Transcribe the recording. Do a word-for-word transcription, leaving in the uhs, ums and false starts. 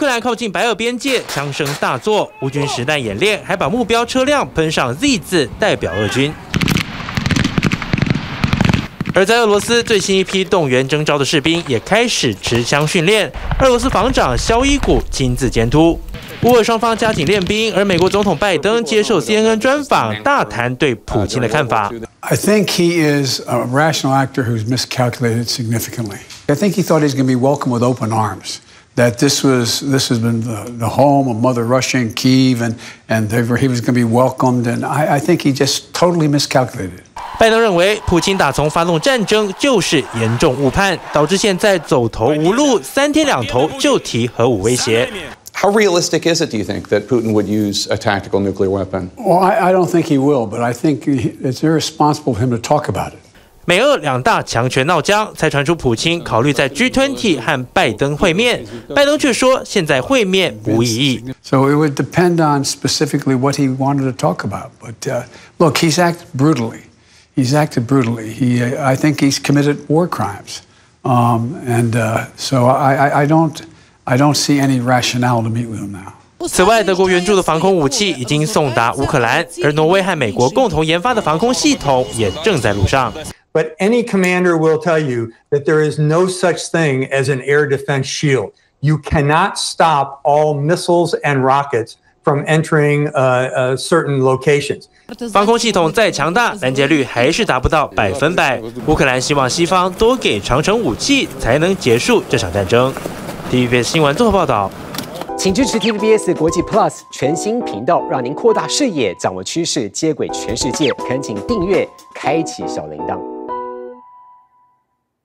克兰靠近白俄边界，枪声大作，乌军实弹演练还把目标车辆喷上 Z 字，代表俄军。 而在俄罗斯，最新一批动员征召的士兵也开始持枪训练。俄罗斯防长肖伊古亲自监督，乌俄双方加紧练兵。而美国总统拜登接受 C N N 专访，大谈对普京的看法。 I think he is a rational actor who's miscalculated significantly. I think he thought he's going to be welcomed with open arms. That this was this has been the, the home of Mother Russia in Kyiv, and and they were, he was going to be welcomed. And I, I think he just totally miscalculated. 拜登认为，普京打从发动战争就是严重误判，导致现在走投无路，三天两头就提核武威胁。 How realistic is it, do you think, that Putin would use a tactical nuclear weapon? Well, I, I don't think he will, but I think it's irresponsible for him to talk about it. 美俄两大强权闹僵，才传出普京考虑在 G 二十 和拜登会面，拜登却说现在会面无意义。 So it would depend on specifically what he wanted to talk about. But uh, look, he's acted brutally. He's acted brutally. He, I think he's committed war crimes, um, and uh, so I, I, I don't, I don't see any rationale to meet with him now. 此外，德国援助的防空武器已经送达乌克兰，而挪威和美国共同研发的防空系统也正在路上。 But any commander will tell you that there is no such thing as an air defense shield. You cannot stop all missiles and rockets from entering uh, uh, certain locations. 防空系统再强大，拦截率还是达不到百分百。乌克兰希望西方多给长城武器，才能结束这场战争。T V B S 新闻综合报道。 请支持 T V B S 国际 Plus 全新频道，让您扩大视野，掌握趋势，接轨全世界。恳请订阅，开启小铃铛。